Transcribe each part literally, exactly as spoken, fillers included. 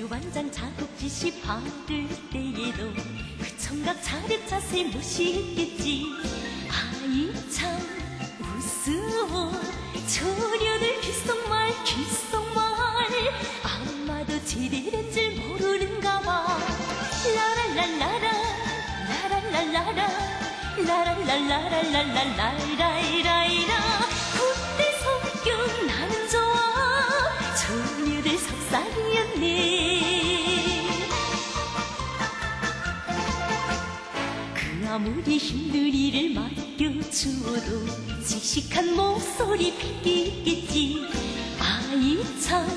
두반장 작업지시 받을 때에도 그 청각 차례차세 무시했겠지. 아이 참 우스워 처녀들 귓속말 귓속말 아마도 제대로인 줄 모르는가 봐. 라랄랄라라 라랄랄라라 라랄랄라랄랄랄라이라이라 군대 성격 나는 좋아 처녀들 속삭이었네. 그 아무리 힘든 일을 맡겨주어도 씩씩한 목소리 빗기겠지. 아이 참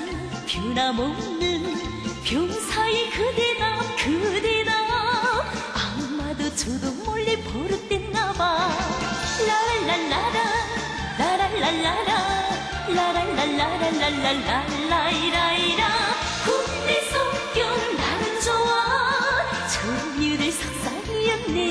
변함없는 병사의 그대다 그대다 아마도 저도 몰래 버릇됐나봐. 라랄랄라라 라랄랄라라 라랄랄라랄랄랄라이라이라 군대 성격 나는 좋아 처녀들 속삭이었네.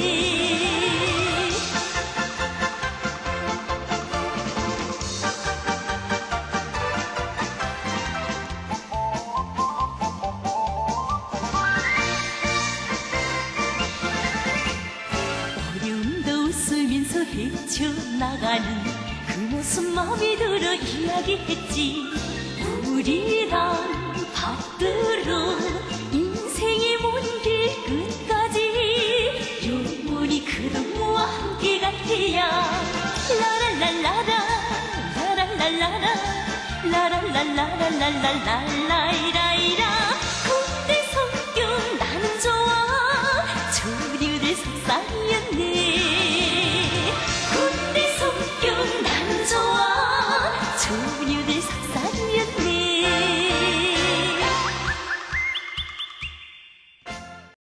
웃으면서 헤쳐나가는 그 모습 마음에 들어 이야기했지. 우리랑 밥들어 인생의 먼 길 끝까지 영원히 그동무와 함께 갈게야. 라랄랄라라 라랄랄라라 라랄랄라랄랄랄라이라이라 군대 성격 나는 좋아 처녀들 속삭여